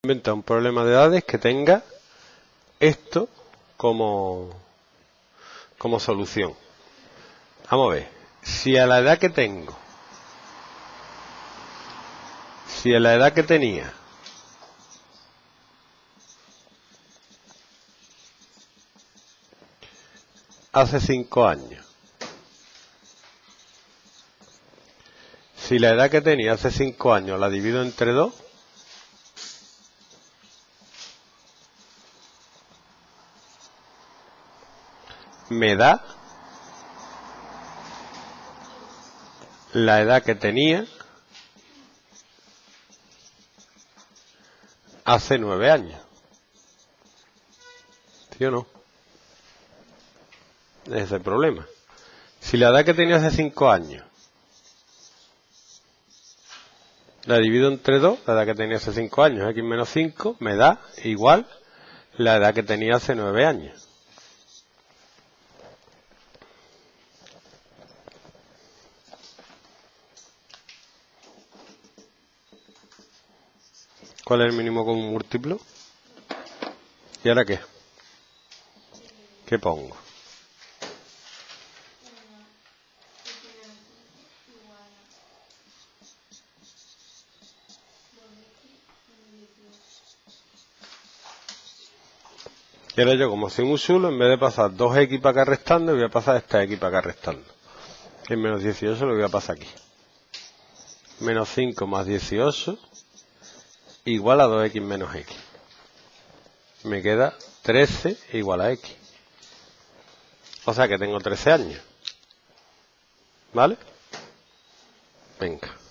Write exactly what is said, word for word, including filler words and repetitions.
Inventa un problema de edades que tenga esto como, como solución. Vamos a ver, si a la edad que tengo, si a la edad que tenía hace cinco años, si la edad que tenía hace cinco años la divido entre dos, me da la edad que tenía hace nueve años. ¿Sí o no? Ese es el problema. Si la edad que tenía hace cinco años la divido entre dos, la edad que tenía hace cinco años, x menos cinco, me da igual la edad que tenía hace nueve años. ¿Cuál es el mínimo común múltiplo? ¿Y ahora qué? ¿Qué pongo? Y ahora yo, como soy muy chulo, en vez de pasar dos x para acá restando, voy a pasar esta x para acá restando. En menos dieciocho lo voy a pasar aquí. Menos cinco más dieciocho igual a dos x menos x. Me queda trece igual a x. O sea que tengo trece años. ¿Vale? Venga.